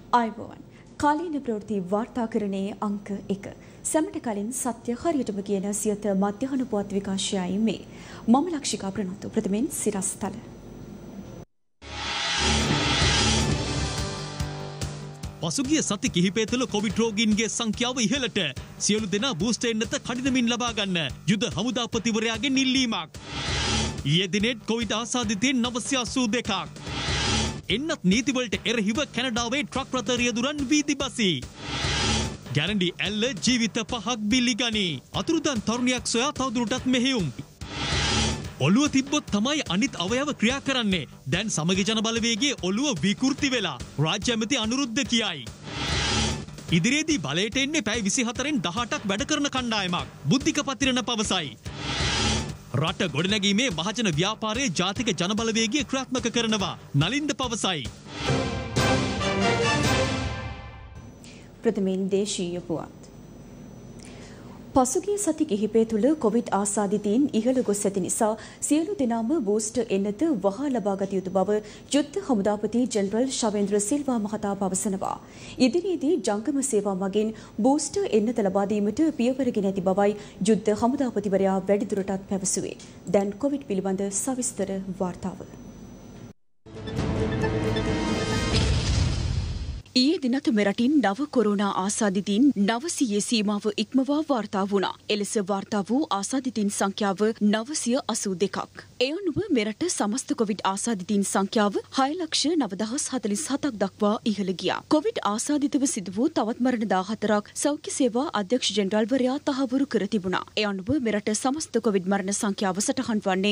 ආයුබෝවන්. කාලීන ප්‍රවෘත්ති වාර්තාකරණයේ අංක 1. සැමට කලින් සත්‍ය හරියටම කියන සියත මධ්‍යහන පුවත් විකාශයයි මේ. මම ලක්ෂිකා ප්‍රනෝතු ප්‍රථමයෙන් සිරස්තල. පසුගිය සති කිහිපය තුළ කොවිඩ් රෝගීන්ගේ සංඛ්‍යාව ඉහළට. සියලු දෙනා බූස්ටර් එන්නත කඩිනමින් ලබා ගන්න යුද හමුදාපතිවරයාගෙන් ඉල්ලීමක්. ඊයේ දිනෙත් කොවිඩ් ආසාදිතයින් 982ක්. එන්නත් නීතිවලට එරෙහිව කැනඩාවේ ට්‍රක් රථ රියදුරන් වීදි බසී. ගැරන්ඩි ඇල්ල ජීවිත 5ක් බිලි ගනී. අතුරුදන් තරුණියක් සොයා තවදුරටත් මෙහෙයුම්. ඔළුව තිබ්බොත් තමයි අනිත් අවයව ක්‍රියා කරන්නේ. දැන් සමගි ජන බලවේගයේ ඔළුව විකෘති වෙලා රාජ්‍ය ඇමති අනුරුද්ධ කියයි. ඉදිරියේදී බලයට එන්නේ පැය 24න් 18ක් වැඩ කරන කණ්ඩායමක්. බුද්ධික පතිරණ පවසයි. රට ගොඩනැගීමේ මහජන ව්‍යාපාරයේ ජාතික ජන බලවේගය ක්‍රියාත්මක කරනවා නලින්ද පවසයි. ප්‍රථමයෙන් දේශීය පුවත්. පසුගිය සති කිහිපය තුළ කොවිඩ් ආසාදිතයින් ඉහළ ගොස් ඇති නිසා සියලු දෙනාම බූස්ටර් එන්නත වහා ලබාගත යුතු බව යුද්ධ හමුදාපති ජෙනරල් ශවේන්ද්‍ර සිල්වා මහතා පවසනවා. ඉදිරියේදී ජංගම සේවා මගින් බූස්ටර් එන්නත ලබා දීමට පියවරගෙන ඇති බවයි යුද්ධ හමුදාපතිවරයා වැඩිදුරටත් පැවසුවේ. දැන් කොවිඩ් පිළිබඳ සවිස්තර වාර්තාව. ඊයේ දිනත් මෙරටින් නව කොරෝනා ආසාදිතයින් 900 සීමාව ඉක්මවා වාර්තා වුණා. එලෙස වාර්තා වූ ආසාදිතයින් සංඛ්‍යාව 982ක්. ඒ අනුව මෙරට සමස්ත කොවිඩ් ආසාදිතයින් සංඛ්‍යාව 6,09,047ක් දක්වා ඉහළ ගියා. කොවිඩ් ආසාදිතව සිදු වූ තවත් මරණ 14ක් සෞඛ්‍ය සේවා අධ්‍යක්ෂ ජෙනරාල්වරයා තහවුරු කර තිබුණා. ඒ අනුව මෙරට සමස්ත කොවිඩ් මරණ සංඛ්‍යාව සටහන් වන්නේ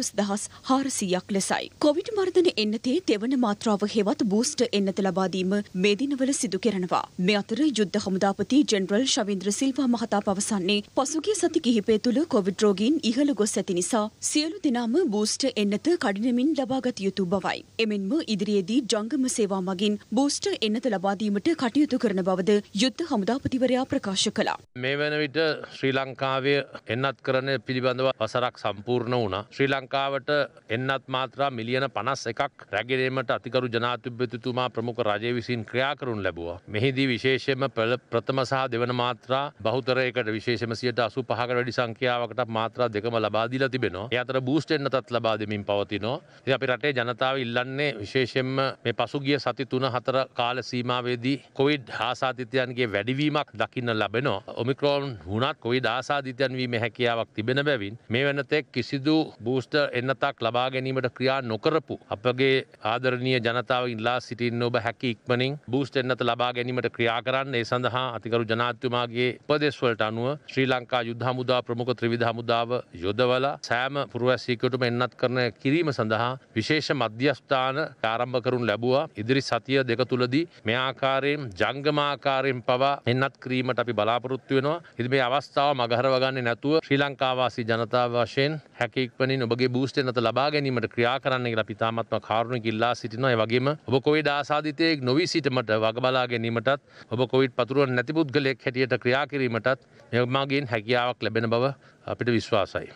15,400ක් ලෙසයි. කොවිඩ් මර්ධන එන්නතේ තෙවන මාත්‍රාව හෙවත් බූස්ටර් එන්නත ලබා දීම මේ දිනවල සිදු කරනවා. මේ අතර යුද්ධ හමුදාපති ජෙනරල් ශවේන්ද්‍ර සිල්වා මහතා පවසන්නේ පසුගිය සති කිහිපය තුළ කොවිඩ් රෝගීන් ඉහළ ගොස් ඇති නිසා සියලු දෙනාම බූස්ටර් එන්නත කඩිනමින් ලබාගත යුතු බවයි. එමෙන්ම ඉදිරියේදී ජංගම සේවා මගින් බූස්ටර් එන්නත ලබා දීමට කටයුතු කරන බවද යුද්ධ හමුදාපතිවරයා ප්‍රකාශ කළා. මේ වන විට ශ්‍රී ලංකාවේ එන්නත් කරන පිළිබඳව වසරක් සම්පූර්ණ වුණා. ශ්‍රී ලංකාවට එන්නත් මාත්‍රා මිලියන 51ක් රැගෙනීමට අතිගරු ජනාධිපතිතුමා ප්‍රමුඛ රජය විසින් ක්‍රියා කරනු ලැබුවා. මෙහිදී විශේෂයෙන්ම ප්‍රථම සහ දෙවන මාත්‍රා බහුතරයකට විශේෂම 85කට වැඩි සංඛ්‍යාවකට මාත්‍රා දෙකම ලබා දීලා තිබෙනවා. ඒ අතර බූස්ටර් එන්නතත් ලබා දෙමින් පවතිනවා. ඉතින් අපි රටේ ජනතාව ඉල්ලන්නේ විශේෂයෙන්ම මේ පසුගිය සති 3-4 කාල සීමාවේදී කොවිඩ් ආසාදිතයන්ගේ වැඩිවීමක් දකින්න ලැබෙනවා. ඔමික්‍රෝන් වුණත් කොවිඩ් ආසාදිතයන් වීමේ හැකියාවක් තිබෙන බැවින් මේ වෙනතෙක් කිසිදු බූස්ටර් එන්නතක් ලබා ගැනීමට ක්‍රියා නොකරපු අපගේ ආදරණීය ජනතාව ඉල්ලා සිටින්න ඔබ හැකි ඉක්මනින් බූස්ටර් එන්නත ලබා ගැනීමට ක්‍රියා කරන්න. ඒ සඳහා අතිගරු ජනාධිපතිතුමාගේ උපදෙස් වලට අනුව ශ්‍රී ලංකා යුද්ධ හමුදා ප්‍රමුඛ ත්‍රිවිධ හමුදාව යොදවලා සෑම පුරවැසියෙකුටම එන්නත් කරන කිරීම සඳහා විශේෂ මධ්‍යස්ථාන ආරම්භ කරනු ලැබුවා. ඉදිරි සතිය දෙක තුලදී මේ ආකාරයෙන් ජංගමාකාරයෙන් පවා එන්නත් කිරීමට අපි බලාපොරොත්තු වෙනවා. ඉතින් මේ අවස්ථාව මගහරව ගන්නේ නැතුව ශ්‍රී ලංකා වාසී ජනතාව වශයෙන් හැකි ඉක්මනින් ඔබගේ බූස්ටර් එන්නත ලබා ගැනීමට ක්‍රියා කරන්න කියලා අපි තාමත්ම කාරුණික ඉල්ලා සිටිනවා. ඒ වගේම ඔබ කොවිඩ් ආසාදිතයෙක් නොවී සිටීමට වග බලා ගැනීමටත් ඔබ කොවිඩ් පතුරවන නැති පුද්ගලයෙක් හැටියට ක්‍රියා කිරීමටත් මෙමගින් හැකියාවක් ලැබෙන බව අපිට විශ්වාසයි.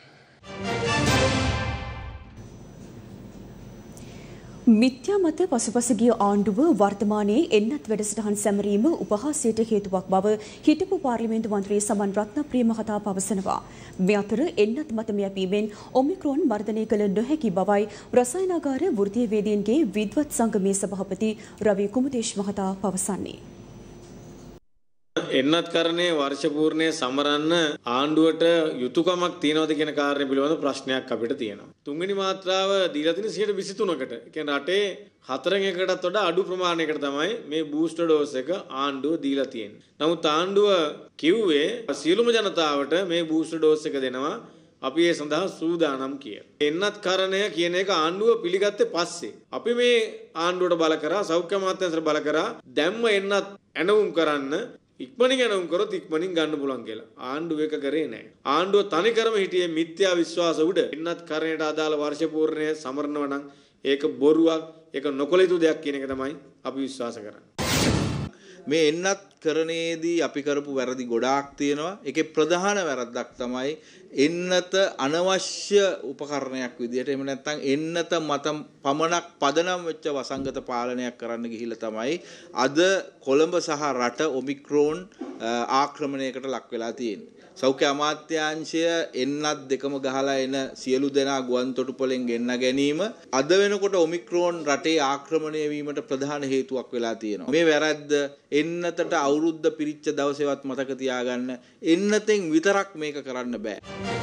මිත්‍යා මත පසුපස ගිය ආණ්ඩුව වර්තමානයේ එන්නත් වැඩසටහන් සැමරීම උපහාසයට හේතුවක් බව හිටපු පාර්ලිමේන්තු මන්ත්‍රී සමන් රත්නප්‍රිය මහතා පවසනවා. මේ අතර එන්නත් මත යැපීමෙන් ඔමික්‍රෝන් මර්ධනය කළ නොහැකි බවයි රසායනාගාර වෘත්තීය වේදීන්ගේ විද්වත් සංගමේ සභාපති රවි කුමුදේශ් මහතා පවසන්නේ. එන්නත් කරන්නේ වර්ෂ පූර්ණයේ සමරන්න ආණ්ඩුවට යුතුයකමක් තියනවද කියන කාරණය පිළිබඳ ප්‍රශ්නයක් අපිට තියෙනවා. තුන්වෙනි මාත්‍රාව දීලා තියෙන 123කට. ඒ කියන්නේ රටේ 4%කටත් වඩා අඩු ප්‍රමාණයකට තමයි මේ බූස්ටර් ඩෝස් එක ආණ්ඩුව දීලා තියෙන්නේ. නමුත් ආණ්ඩුව කිව්වේ සියලුම ජනතාවට මේ බූස්ටර් ඩෝස් එක දෙනවා. අපි ඒ සඳහා සූදානම් කියලා. එන්නත් කරණය කියන එක ආණ්ඩුව පිළිගත්තේ පස්සේ අපි මේ ආණ්ඩුවට බල කරා සෞඛ්‍ය අමාත්‍යාංශයට බල කරා දැම්ම එන්නත් ඇනවුම් කරන්න ඉක්මනින් යනවම් කරොත් ඉක්මනින් ගන්න පුළුවන් කියලා. ආණ්ඩුව එක කරේ නැහැ. ආණ්ඩුව තනිකරම හිටියේ මිත්‍යා විශ්වාස උඩ. එන්නත් කරණයට අදාළ වර්ෂ පූර්ණයේ සමරනවා නම් ඒක බොරුවක්, ඒක නොකළ යුතු දෙයක් කියන එක තමයි අපි විශ්වාස කරන්නේ. මේ එන්නත් කරණයේදී අපි කරපු වැරදි ගොඩාක් තියෙනවා. ඒකේ ප්‍රධාන වැරද්දක් තමයි එන්නත අනවශ්‍ය උපකරණයක් විදියට එහෙම නැත්නම් එන්නත මත පමණක් පදනම් වෙච්ච වසංගත පාලනයක් කරන්න ගිහිල්ලා තමයි අද කොළඹ සහ රට ඔමික්‍රෝන් ආක්‍රමණයකට ලක් වෙලා තියෙන්නේ. සෞඛ්‍ය අමාත්‍යාංශය එන්නත් දෙකම ගහලා එන සියලු දෙනා ගුවන් තොටුපළෙන් ගෙන්න ගැනීම අද වෙනකොට ඔමික්‍රෝන් රටේ ආක්‍රමණය වීමට ප්‍රධාන හේතුවක් වෙලා තියෙනවා. මේ වැරද්ද එන්නතට අවුරුද්ද පිරිච්ච දවසේවත් මතක තියාගන්න. එන්නතෙන් විතරක් මේක කරන්න බෑ.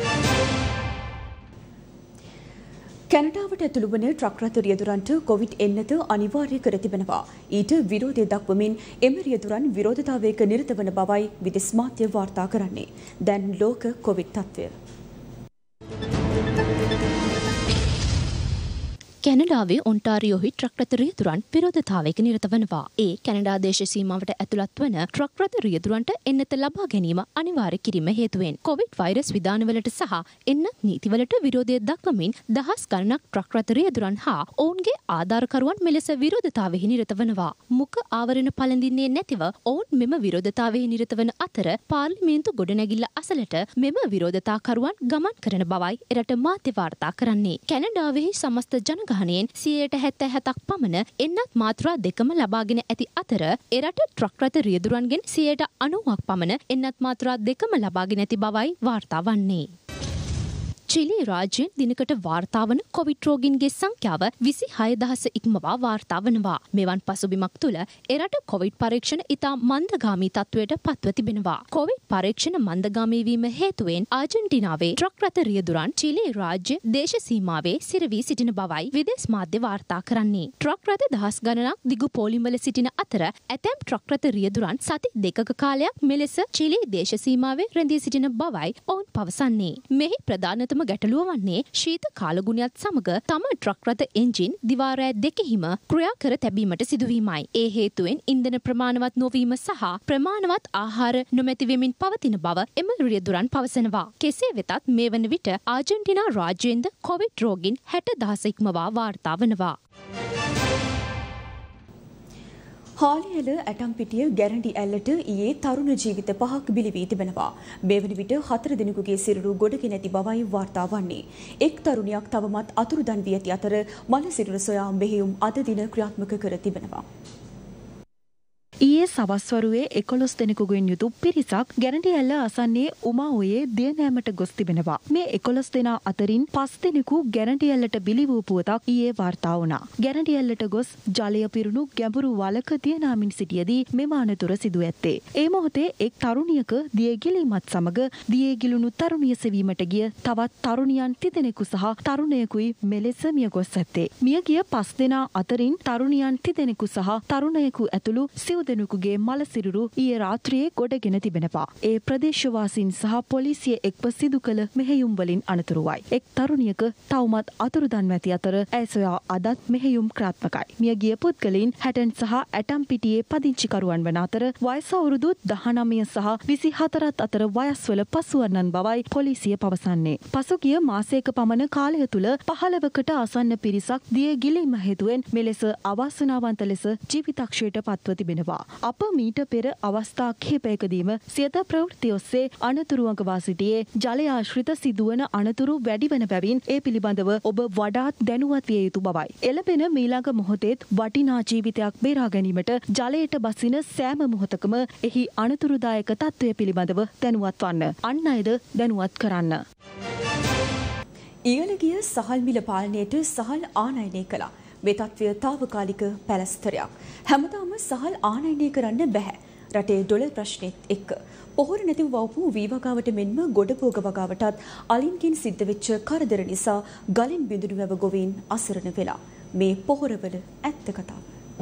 කැනඩාවට ඇතුළු වන ට්‍රක් රථ රියදුරන්ට කොවිඩ් එන්නත අනිවාර්ය කර තිබෙනවා. ඊට විරෝධය දක්වමින් එම රියදුරන් විරෝධතාවයක නිරත වන බවයි විදෙස් මාධ්‍ය වාර්තා කරන්නේ. දැන් ලෝක කොවිඩ් තත්ත්වය. කැනඩාවේ ඔන්ටාරියෝහි ට්‍රක් රථ රියදුරන් විරෝධතාවයක නිරත වනවා. ඒ කැනඩා දේශ සීමාවට ඇතුළත් වන ට්‍රක් රථ රියදුරන්ට එන්නත ලබා ගැනීම අනිවාර්ය කිරීම හේතුවෙන් කොවිඩ් වෛරස් විධානවලට සහ එන්නත් නීතිවලට විරෝධය දක්වමින් දහස් ගණනක් ට්‍රක් රථ රියදුරන් හා ඔවුන්ගේ ආධාරකරුවන් මෙලෙස විරෝධතාවෙහි නිරත වනවා. මුඛ ආවරණ පළඳින්නේ නැතිව ඔවුන් මෙම විරෝධතාවෙහි නිරත වන අතර පාර්ලිමේන්තු ගොඩනැගිල්ල අසලට මෙම විරෝධතාකරුවන් ගමන් කරන බවයි එරට මාධ්‍ය වාර්තා කරන්නේ. කැනඩාවෙහි සමස්ත ජනගහනයෙන් 77ක් පමණ එන්නත් මාත්‍රා දෙකම ලබාගෙන ඇති අතර එරට ට්‍රක් රථ රියදුරන්ගෙන් 90ක් පමණ එන්නත් මාත්‍රා දෙකම ලබාගෙන ඇති බවයි වාර්තා වන්නේ. චිලි රාජ්‍යයෙන් දිනකට වාර්තා වන කොවිඩ් රෝගීන්ගේ සංඛ්‍යාව 26000 ඉක්මවා වාර්තා වනවා. මෙවන් පසුබිමක් තුළ එරට කොවිඩ් පරීක්ෂණ ඉතා මන්දගාමී තත්ත්වයට පත්ව තිබෙනවා. කොවිඩ් පරීක්ෂණ මන්දගාමී වීම හේතුවෙන් ආජන්ටිනාවේ ට්‍රක් රථ රියදුරන් චිලි රාජ්‍ය දේශ සීමාවේ සිරවී සිටින බවයි විදේශ මාධ්‍ය වාර්තා කරන්නේ. ට්‍රක් රථ දහස් ගණනක් දිගු පෝලිම්වල සිටින අතර ඇතැම් ට්‍රක් රථ රියදුරන් සති දෙකක කාලයක් මෙලෙස චිලි දේශ සීමාවේ රැඳී සිටින බවයි ඔවුන් පවසන්නේ. මෙහි ප්‍රධානතම ගැටලුව වන්නේ ශීත කාලගුණයත් සමග තම ට්‍රක් රථ එන්ජින් දිවා රෑ දෙකෙහිම ක්‍රියා කර තැබීමට සිදුවීමයි. ඒ හේතුවෙන් ඉන්ධන ප්‍රමාණවත් නොවීම සහ ප්‍රමාණවත් ආහාර නොමැති වෙමින් පවතින බව එම රියදුරන් පවසනවා. කෙසේ වෙතත් මේ වන විට ආජන්ටිනා රාජ්‍යයෙන්ද කොවිඩ් රෝගීන් 60,000 ඉක්මවා වාර්තා වනවා. හාලිඇල ඇටම්පිටිය ගැරන්ටි ඇල්ලට ඊයේ තරුණ ජීවිත 5ක් බිලි වී තිබෙනවා. මේ වන විට 4 දෙනෙකුගේ සිරුරු ගොඩගෙන ඇති බවයි වාර්තා වන්නේ. එක් තරුණියක් තවමත් අතුරුදන් වී ඇති අතර මළ සිරුර සොයා මෙහෙයුම් අද දින ක්‍රියාත්මක කර තිබෙනවා. ඊයේ සවස්වරුවේ 11 දෙනෙකුගෙන් යුතු පිරිසක් ගැරන්ටි ඇල්ල අසන්නේ උමාඔයේ දියනෑමට ගොස් තිබෙනවා. මේ 11 දෙනා අතරින් 5 දෙනෙකු ගැරන්ටි ඇල්ලට බිලි වූ පුවතක් ඊයේ වාර්තා වුණා. ගැරන්ටි ඇල්ලට ගොස් ජලය පිරුණු ගැඹුරු වලක දියනාමින් සිටියදී මෙම අනතුර සිදු ඇත්තේ. ඒ මොහොතේ එක් තරුණියක දිය ගිලීමත් සමග දියේ ගිලුණු තරුණිය සෙවීමට ගිය තවත් තරුණියන් 30 දෙනෙකු සහ තරුණයෙකුයි මෙලෙස මිය ගොස් ඇත්තේ. මියගිය 5 දෙනා අතරින් තරුණියන් 30 දෙනෙකු සහ තරුණයෙකු ඇතුළු දෙනෙකුගේ මළ සිරුරු ඊයේ රාත්‍රියේ ගොඩගෙන තිබෙනවා. ඒ ප්‍රදේශවාසීන් සහ පොලිසිය එක්ව සිදු කළ මෙහෙයුම් වලින් අනතුරුවයි. එක් තරුණියක තවමත් අතුරුදන් ඇති අතර ඇය සොයා අදත් මෙහෙයුම් ක්‍රියාත්මකයි. මියගිය පුද්ගලයන් හැටන් සහ ඇටම්පිටියේ පදිංචිකරුවන් වන අතර වයස අවුරුදු 19 සහ 24 අතර වයස්වල පසුවන්නන් බවයි පොලිසිය පවසන්නේ. පසුගිය මාසයක පමණ කාලය තුල 15කට ආසන්න පිරිසක් දිය ගිලීම හේතුවෙන් මෙලෙස අවාසනාවන්ත ලෙස ජීවිතක්ෂයට පත්ව තිබෙනවා. අප මීට පෙර අවස්ථා කිහිපයකදීම සියත ප්‍රවෘත්ති ඔස්සේ අනතුරු අඟවා සිටියේ ජලය ආශ්‍රිත සිදුවන අනතුරු වැඩි වන බැවින් ඒ පිළිබඳව ඔබ වඩාත් දැනුවත් විය යුතු බවයි. එළඹෙන මීළඟ මොහොතේත් වටිනා ජීවිතයක් බේරා ගැනීමට ජලයට බසින සෑම මොහොතකම එහි අනතුරුදායක තත්ත්වය පිළිබඳව දැනුවත් වන්න. අන් අයද දැනුවත් කරන්න. ඉහළ ගිය සහල් මිල පාලනයට සහල් ආනයනය කළා. මේ තත්ත්වය తాවකාලික පැලස්තරයක්. හැමදාම සහල් ආනයනය කරන්න බෑ. රටේ ඩොලර් ප්‍රශ්නෙත් එක්ක. පොහොර නැතිව වවපු වී වගාවට මෙන්ම ගොඩපෝග වගාවටත් අලින්ගෙන් සිද්ධ වෙච්ච කරදර නිසා ගලින් බිඳුණු වැව ගොවීන් අසරණ වෙලා. මේ පොහොරවල ඇත්ත කතාව.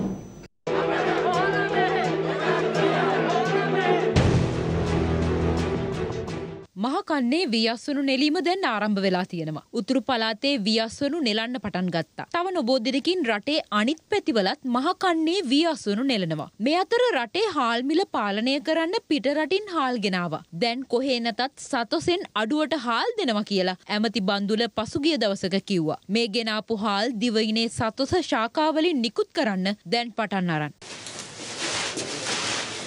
මහකන්නේ වියස්වනු නෙලීම දැන් ආරම්භ වෙලා තියෙනවා. උතුරු පළාතේ වියස්වනු නෙලන්න පටන් ගත්තා. තව නොබෝ දිනකින් රටේ අනිත් පැතිවලත් මහකන්නේ වියස්වනු නෙලනවා. මේ අතර රටේ හාල් මිල පාලනය කරන්න පිට රටින් හාල් ගෙනාවා. දැන් කොහේ නැතත් සතොසෙන් අඩුවට හාල් දෙනවා කියලා ඇමති බන්දුල පසුගිය දවසක කිව්වා. මේ ගෙනාපු හාල් දිවයිනේ සතොස ශාඛාවලින් නිකුත් කරන්න දැන් පටන් අරන්.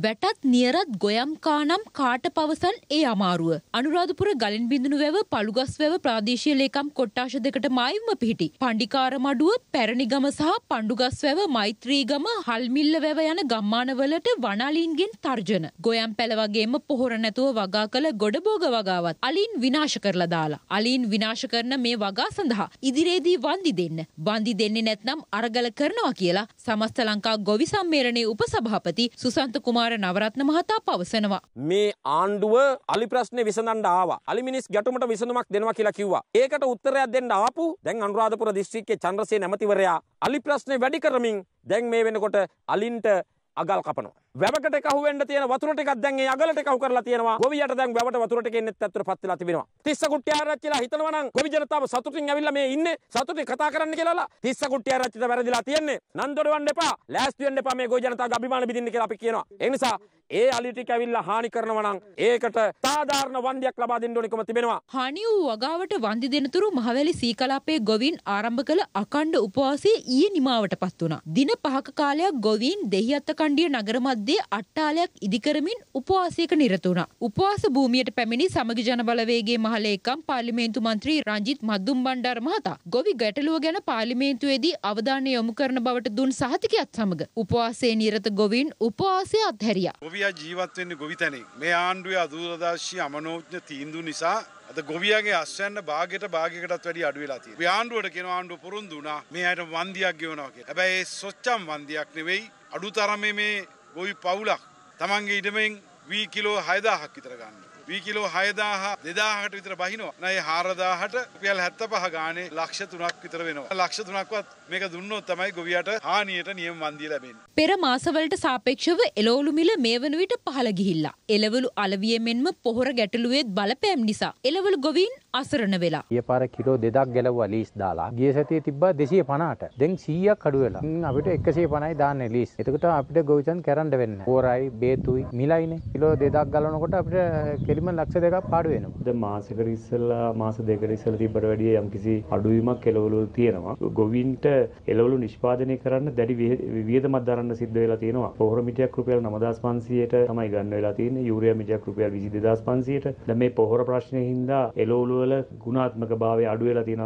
වැටත් නියරත් ගොයම් කානම් කාට පවසන් ඒ අමාරුව. අනුරාධපුර ගලින් බිඳුණු වැව පළුගස් වැව ප්‍රාදේශීය ලේකම් කොට්ටාශ දෙකට මායිම්ම පිහිටි. පණ්ඩිකාර මඩුව පැරණිගම සහ පණ්ඩුගස් වැව මෛත්‍රීගම හල්මිල්ල වැව යන ගම්මානවලට වනාලීන්ගෙන් තර්ජන. ගොයම් පැල වගේම පොහොර නැතුව වගා කළ ගොඩබෝග වගාවත් අලීන් විනාශ කරලා දාලා. අලීන් විනාශ කරන මේ වගා සඳහා ඉදිරියේදී වන්දි දෙන්න. වන්දි දෙන්නේ නැත්නම් අරගල කරනවා කියලා සමස්ත ලංකා ගොවි සම්මේලනයේ උපසභාපති සුසන්ත කුමාර නවරත්න මහතා පවසනවා. මේ ආණ්ඩුව අලි ප්‍රශ්නේ විසඳන්න ආවා. අලි මිනිස් ගැටුමට විසඳුමක් දෙනවා කියලා කිව්වා. ඒකට උත්තරයක් දෙන්න ආපු දැන් අනුරාධපුර දිස්ත්‍රික්කයේ චන්ද්‍රසේන ඇමතිවරයා අලි ප්‍රශ්නේ වැඩි කරමින් දැන් මේ වෙනකොට අලින්ට අගල් කපනවා. වැවකට එකහු වෙන්න තියෙන වතුර ටිකක් දැන් ඒ අගලට එකහු කරලා තියෙනවා. ගොවියට දැන් වැවට වතුර ටික එන්නෙත් ඇත්තට පත් වෙලා තිබෙනවා. තිස්ස කුට්ටිය ආරච්චිලා හිතනවා නම් ගොවි ජනතාව සතුටින් ඇවිල්ලා මේ ඉන්නේ සතුටින් කතා කරන්න කියලාලා තිස්ස කුට්ටිය ආරච්චිට වැරදිලා තියෙන්නේ. නන්දොඩවන්න එපා. ලෑස්ති වෙන්න එපා මේ ගොවි ජනතාවගේ අභිමාන බිඳින්න කියලා අපි කියනවා. ඒ නිසා ඒ අලි ටික ඇවිල්ලා හානි කරනවා නම් ඒකට සාධාරණ වන්දියක් ලබා දෙන්න ඕනිකම තිබෙනවා. හානි වූ වගාවට වන්දි දෙනතුරු මහවැලි සීකලාපයේ ගොවීන් ආරම්භ කළ අඛණ්ඩ උපවාසය ඊයේ නිමාවටපත් වුණා. දින 5ක කාලයක් ගොවීන් දෙහිඅත්ත කණ්ඩිය නගර මැද්දේ අට්ටාලයක් ඉදිකරමින් උපවාසයක නිරත වුණා. උපවාස භූමියට පැමිණි සමගි ජන බලවේගයේ මහලේකම් පාර්ලිමේන්තු මන්ත්‍රී රංජිත් මද්දුම් බණ්ඩාර මහතා ගොවි ගැටලුව ගැන පාර්ලිමේන්තුවේදී අවධානය යොමු කරන බවට දුන් සහතිකයත් සමග උපවාසයේ නිරත ගොවීන් උපවාසය අත්හැරියා. ජීවත් වෙන්නේ ගොවිතැනින්. මේ ආණ්ඩුවේ අදූරදර්ශී අමනෝඥ තීන්දුව නිසා අද ගොවියාගේ අස්වැන්න භාගයකටත් වැඩි අඩු වෙලා තියෙනවා. මේ ආණ්ඩුවට කියන ආණ්ඩුව පුරුදු වුණා මේ අයට වන්දියක් ගෙවනවා කියලා. හැබැයි ඒ සොච්චම් වන්දියක් නෙවෙයි අඩුතරමේ මේ ගොවි පවුලක් තමන්ගේ ඉඩමෙන් වී කිලෝ 6000ක් විතර ගන්නවා. වී කිලෝ 6000 2000කට විතර බහිනවා. නැයි 4000ට රුපියල් 75 ගානේ ලක්ෂ 3ක් විතර වෙනවා. ලක්ෂ 3ක්වත් මේක දුන්නොත් තමයි ගොවියට හානියට නියම වන්දිය ලැබෙන්නේ. පෙර මාසවලට සාපේක්ෂව එළවලු මිල මේ වන විට පහළ ගිහිල්ලා. එළවලු අලවිය මෙන්ම පොහොර ගැටලුවේත් බලපෑම් නිසා එළවලු ගොවීන් අසරණ වෙලා. ඊය පාර කිලෝ 2ක් ගැලවුවා ලීස් දාලා. ගිය සතියේ තිබ්බා 250ට. දැන් 100ක් අඩු වෙලා. අපිට 150යි දාන්නේ ලීස්. එතකොට අපිට ගොවිතැන් කරන්න වෙන්නේ. පොරයි, බේතුයි, මිලයිනේ. කිලෝ 2ක් ගලවනකොට අපිට කෙලිම ලක්ෂ 2ක් පාඩු වෙනවා. දැන් මාසෙකට ඉස්සෙල්ලා මාස දෙකකට ඉස්සෙල්ලා තිබ්බට වැඩිය යම්කිසි අඩුවීමක් එළවලු තියෙනවා. ගොවීන්ට එළවලු නිෂ්පාදනය කරන්න දැඩි වියදමක් දරන්න සිද්ධ වෙලා තියෙනවා. පොහොර මිටියක් රුපියල් 9500ට තමයි ගන්න වෙලා තියෙන්නේ. යූරියා මිටියක් රුපියල් 22500ට. දැන් මේ පොහොර ප්‍රශ්නේ හින්දා එළවලු වල ගුණාත්මක භාවය අඩු වෙලා තියෙනවා.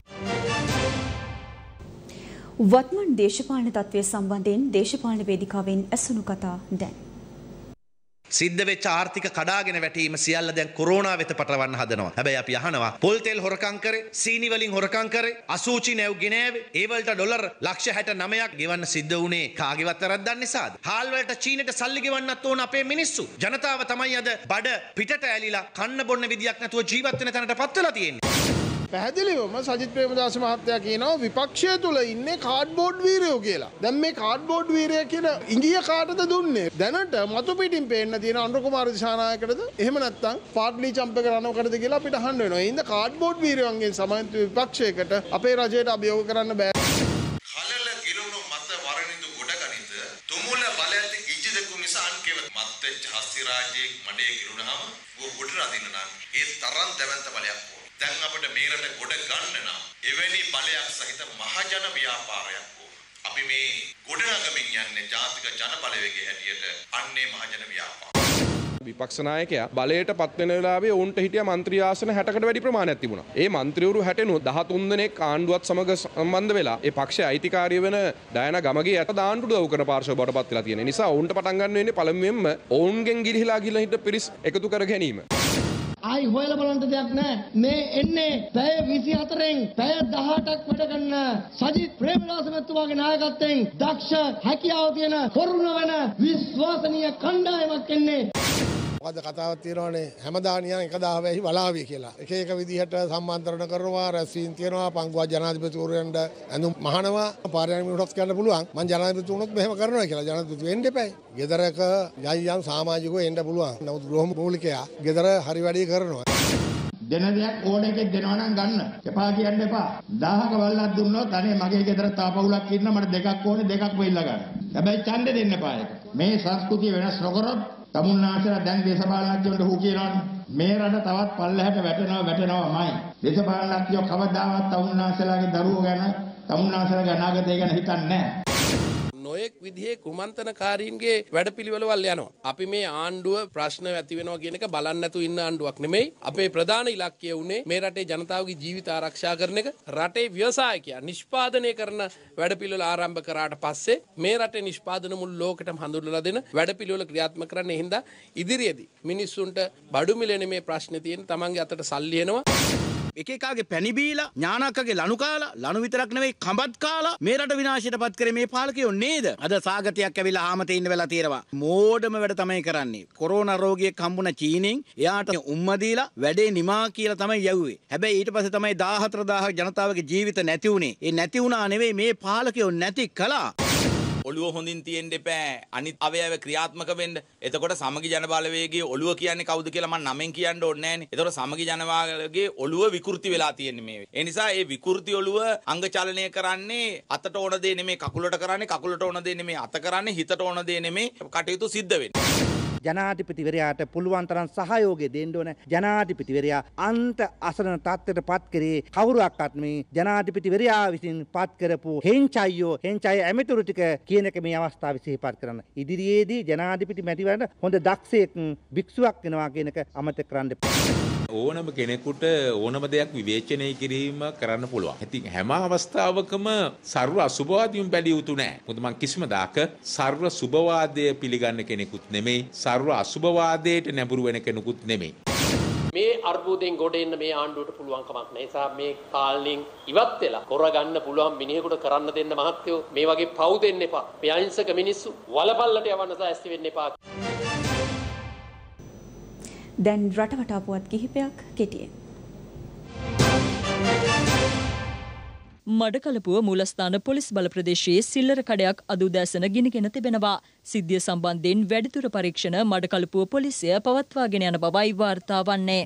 වත්මන් දේශපාලන තත්ත්වය සම්බන්ධයෙන් දේශපාලන වේදිකාවෙන් ඇසුණු කතා දැන්. සිද්ධ වෙච්ච ආර්ථික කඩාගෙන වැටීම සියල්ල දැන් කොරෝනා වෙත පටවන්න හදනවා. හැබැයි අපි අහනවා පොල් තෙල් හොරකම් කරේ, සීනි වලින් හොරකම් කරේ, අසූචි නැව් ගෙනාවේ, ඒ වලට ඩොලර් ලක්ෂ 69ක් ගෙවන්න සිද්ධ වුණේ කාගේවත් වැරද්දක් නිසාද? හාල් වලට චීනෙට සල්ලි ගෙවන්නත් ඕන අපේ මිනිස්සු. ජනතාව තමයි අද බඩ පිටට ඇලිලා කන්න බොන්න විදියක් නැතුව ජීවත් වෙන තැනටපත් වෙලා තියෙන්නේ. පැහැදිලිවම සජිත් ප්‍රේමදාස මහත්තයා කියනවා විපක්ෂය තුල ඉන්නේ කාඩ්බෝඩ් වීරයෝ කියලා. දැන් මේ කාඩ්බෝඩ් වීරය කියන ඉංගිය කාටද දුන්නේ? දැනට මතු පිටින් පේන්න තියෙන අනුර කුමාර දිසානායකටද? එහෙම නැත්නම් පාට්ලි චම්පක රණවකටද කියලා අපිට අහන්න වෙනවා. ඒ හින්දා කාඩ්බෝඩ් වීරයන්ගෙන් සමන්විත විපක්ෂයකට අපේ රජයට අභියෝග කරන්න බෑ. කලල කිරුණු මත වරණින්දු ගොඩගනිත තුමුල බලයත් ඉජ්ජ දෙකු නිසා අන්කේව මත්ච්ච හස්ති රාජ්‍යයේ මඩේ කිරුණාම ඌ ගොඩ රදින්න නම් ඒ තරම් දැවන්ත බලයක් දැන් අපිට මේ රට ගොඩ ගන්න නම් එවැනි බලයක් සහිත මහජන ව්‍යාපාරයක් ඕන. අපි මේ ගොඩනගමින් යන්නේ ජාතික ජන බලවේගයේ හැටියට අන්නේ මහජන ව්‍යාපාරය. විපක්ෂ නායකයා බලයට පත් වෙන වෙලාවේ ඔවුන්ට හිටිය മന്ത്രി ආසන 60කට වැඩි ප්‍රමාණයක් තිබුණා. ඒ മന്ത്രിවරු 60 13 දෙනෙක් ආණ්ඩුවත් සමග සම්බන්ධ වෙලා ඒ පක්ෂයේ අයිතිකාරිය වෙන ඩයනා ගමගේ යට දාන්නට උදව් කරන පාර්ශව බවට පත් වෙලා තියෙන නිසා ඔවුන්ට පටන් ගන්න වෙන්නේ පළමුවෙන්ම ඔවුන්ගෙන් ගිලිහිලා හිට පිරිස් එකතු කර ගැනීම. ආයි හොයලා බලන්න දෙයක් නැහැ. මේ එන්නේ පැය 24න් පැය 18ක් වැඩ කරන සජිත් ප්‍රේමදාස මහත්මයාගේ නායකත්වයෙන් දක්ෂ හැකියාව තියෙන කරුණ වෙන විශ්වාසනීය කණ්ඩායමක් එන්නේ. මොකද කතාවක් තියෙනවානේ හැමදාම නියන් 1000 වැහි වලාවිය කියලා. එක එක විදිහට සම්මාන්තරණ කරනවා, රැස්වීම් තියනවා, පංගුවා ජනාධිපතිවරයන්ට ඇඳුම් මහනවා, පාර්ලිමේන්තුවට කියන්න පුළුවන්. මම ජනාධිපති වුණොත් මෙහෙම කරනවා කියලා. ජනාධිපති වෙන්න එපායි. ගෙදරක යම් සමාජිකව එන්න පුළුවන්. නමුත් ගෘහ මූලිකයා ගෙදර හරි වැඩි කරනවා. දෙන දෙයක් ඕන එකෙක් දෙනවා නම් ගන්න. එපා කියන්න එපා. 1000ක වල්ලක් දුන්නොත් අනේ මගේ ගෙදර තාපවුලක් ඉන්න මට දෙකක් ඕනේ දෙකක් වෙilla ගන්න. හැබැයි ඡන්දෙ දෙන්න එපා ඒක. මේ සංස්කෘතිය වෙනස් නොකරොත් තමුන්නාසලා දැන් දේශපාලනඥයන්ට හු කියනවනේ. මේ රට තවත් පල්ලෙහාට වැටෙනවාමයි. දේශපාලනඥයෝ කවදාවත් තමුන්නාසලාගේ දරුවෝ ගැන තමුන්නාසලාගේ අනාගතය ගැන හිතන්නේ නැහැ. නොයෙක් විදිහේ කුමන්ත්‍රණකාරීන්ගේ වැඩපිළිවෙළවල් යනවා. අපි මේ ආණ්ඩුව ප්‍රශ්න ඇති වෙනවා කියන එක බලන්න නැතුව ඉන්න ආණ්ඩුවක් නෙමෙයි. අපේ ප්‍රධාන ඉලක්කය උනේ මේ රටේ ජනතාවගේ ජීවිත ආරක්ෂා කරන එක. රටේ ව්‍යවසායකයන් නිෂ්පාදනය කරන වැඩපිළිවෙළ ආරම්භ කරාට පස්සේ මේ රටේ නිෂ්පාදන මුළු ලෝකෙටම හඳුන්වලා දෙන වැඩපිළිවෙළ ක්‍රියාත්මක කරන්න. ඒ හින්දා ඉදිරියේදී මිනිස්සුන්ට බඩු මිලෙන මේ ප්‍රශ්නේ තියෙන තමන්ගේ අතට සල්ලි එනවා. එක එකාගේ පැණි බීලා ඥානක්කගේ ලනු කාලා ලනු විතරක් නෙවෙයි කඹත් කාලා මේ රට විනාශයටපත් කරේ මේ පාලකයෝ නේද? අද සාගතයක් ඇවිල්ලා ආමතේ ඉන්න වෙලා තියෙනවා. මෝඩම වැඩ තමයි කරන්නේ. කොරෝනා රෝගියෙක් හම්බුණ චීනෙන් එයාට උම්ම දීලා වැඩේ නිමා කියලා තමයි යවුවේ. හැබැයි ඊට පස්සේ තමයි 14000 ජනතාවගේ ජීවිත නැති වුනේ. ඒ නැති වුණා නෙවෙයි මේ පාලකයෝ නැති කළා. ඔළුව හොඳින් තියෙන්න එපා. අනිත් අවයව ක්‍රියාත්මක වෙන්න. එතකොට සමගි ජන බලවේගයේ ඔළුව කියන්නේ කවුද කියලා මම නමෙන් කියන්න ඕනේ නැහැනේ. එතකොට සමගි ජන බලවේගයේ ඔළුව විකෘති වෙලා තියෙන්නේ මේ. ඒ නිසා මේ විකෘති ඔළුව අංග චලනය කරන්නේ අතට ඕන දේ නෙමෙයි කකුලට කරන්නේ. කකුලට ඕන දේ නෙමෙයි අත කරන්නේ. හිතට ඕන දේ නෙමෙයි කටයුතු සිද්ධ වෙන්නේ. ජනාධිපතිවරයාට පුළුවන් තරම් සහයෝගය දෙන්න ඕන. ජනාධිපතිවරයා අන්ත අසරණ තත්ත්වයට පත් කරේ කවුරුවක්වත් මේ ජනාධිපතිවරයා විසින් පත් කරපු හෙන්චයි ඇමතුරු ටික කියන එක මේ අවස්ථාවේ සිහිපත් කරන්න. ඉදිරියේදී ජනාධිපති මැතිවරණ හොඳ දක්ෂයෙක් භික්ෂුවක් වෙනවා කියන එක අමතක කරන්න එපා. ඕනම කෙනෙකුට ඕනම දෙයක් විවේචනය කිරීම කරන්න පුළුවන්. ඉතින් හැම අවස්ථාවකම සර්ව අසුභවාදීන් බැලිය යුතු නැහැ. මොකද මම කිසිම දාක සර්ව සුභවාදය පිළිගන්න කෙනෙකුත් නෙමෙයි. සර්ව අසුභවාදයට නැඹුරු වෙන කෙනෙකුත් නෙමෙයි. මේ අර්බුදයෙන් ගොඩ එන්න මේ ආණ්ඩුවට පුළුවන් කමක් නැහැ. ඒ නිසා මේ කාලෙන් ඉවත් වෙලා කරගන්න පුළුවන් මිනිහෙකුට කරන්න දෙන්න මහත්තයෝ මේ වගේ පව් දෙන්න එපා. මේ අහිංසක මිනිස්සු වලපල්ලට යවන්න සෑස්ති වෙන්න එපා. දැන් රටවටා පුවත් කිහිපයක් කෙටියෙන්. මඩකලපුව මූලස්ථාන පොලිස් බල ප්‍රදේශයේ සිල්ලර කඩයක් අද උදෑසන ගිනිගෙන තිබෙනවා. සිද්ධිය සම්බන්ධයෙන් වැඩිදුර පරීක්ෂණ මඩකලපුව පොලිසිය පවත්වාගෙන යන බවයි වාර්තා වන්නේ.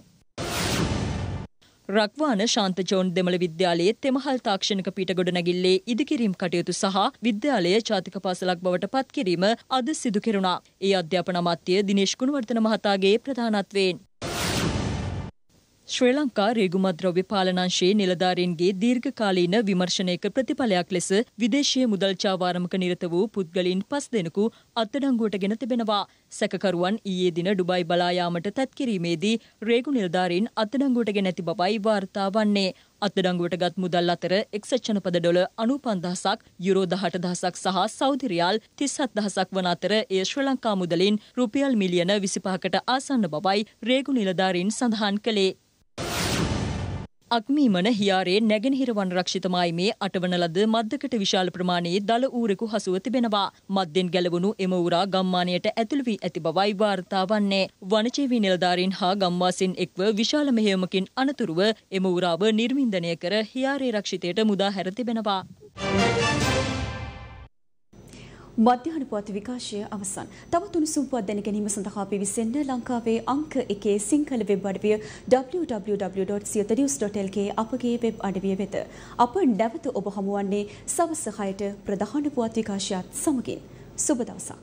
රක්වාන ශාන්ත ජෝන් දෙමළ විද්‍යාලයේ තෙමහල් තාක්ෂණික පීඨ ගොඩනැගිල්ලේ ඉදිකිරීම් කටයුතු සහ විද්‍යාලය ජාතික පාසලක් බවට පත් කිරීම අද සිදු කෙරුණා. ඒ අධ්‍යාපන අමාත්‍ය දිනේෂ් ගුණවර්ධන මහතාගේ ප්‍රධානත්වයෙන්. ශ්‍රී ලංකා රේගුමද්‍රව්‍ය පාලනංශයේ නිලධාරීන්ගේ දීර්ඝකාලීන විමර්ශනයක ප්‍රතිඵලයක් ලෙස විදේශීය මුදල් චාවාරමක නිරත වූ පුද්ගලයන් 5 දෙනෙකු අත්අඩංගුවට ගෙන තිබෙනවා. සැකකරුවන් ඊයේ දින ඩුබායි බලා යාමට තැත් කිරීමේදී රේගු නිලධාරීන් අත්අඩංගුවට ගෙන ඇති බවයි වාර්තා වන්නේ. අත්අඩංගුවට ගත් මුදල් අතර එක්සත් ජනපද ඩොලර් 95,000ක්, යුරෝ 18,000ක් සහ සෞදි රියාල් 37,000ක් වන අතර එය ශ්‍රී ලංකා මුදලින් රුපියල් මිලියන 25කට ආසන්න බවයි රේගු නිලධාරීන් සඳහන් කළේ. අක්මීමන හියාරේ නැගෙනහිර වන රක්ෂිත මායිමේ අටවන ලද මද්දකට විශාල ප්‍රමාණයේ දල ඌරෙකු හසුව තිබෙනවා. මද්දෙන් ගැලවුණු එම ඌරා ගම්මානයට ඇතුළු වී ඇති බවයි වාර්තා වන්නේ. වනජීවී නිලධාරීන් හා ගම්වාසීන් එක්ව විශාල මෙහෙයුමකින් අනතුරුව එම ඌරාව නිර්වින්දනය කර හියාරේ රක්ෂිතයට මුදා හැර තිබෙනවා. මධ්‍යහන පුවත් විකාශය අවසන්. තවත් උණුසුම් පුවත් දැන ගැනීම සඳහා පිවිසෙන්න ලංකාවේ අංක 1 සිංහල වෙබ් අඩවිය www.siyanews.lk අපගේ වෙබ් අඩවිය වෙත. අප නැවත ඔබ හමුවන්නේ සවස් 6ට ප්‍රධාන පුවත් විකාශයත් සමගින්. සුබ දවසක්.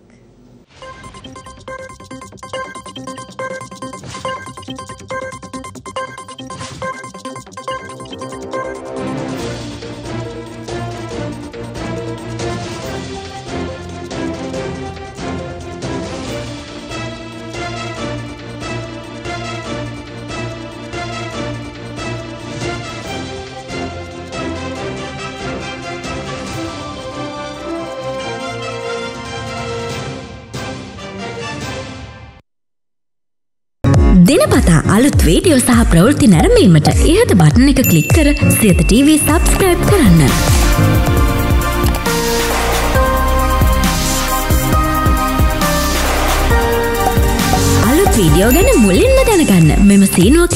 දිනපතා අලුත් වීඩියෝ සහ ප්‍රවෘත්ති නැරඹීමට ඉහත බටන් එක ක්ලික් කර සියත TV subscribe කරන්න. අලුත් වීඩියෝ ගැන මුලින්ම දැනගන්න මෙම සීනුව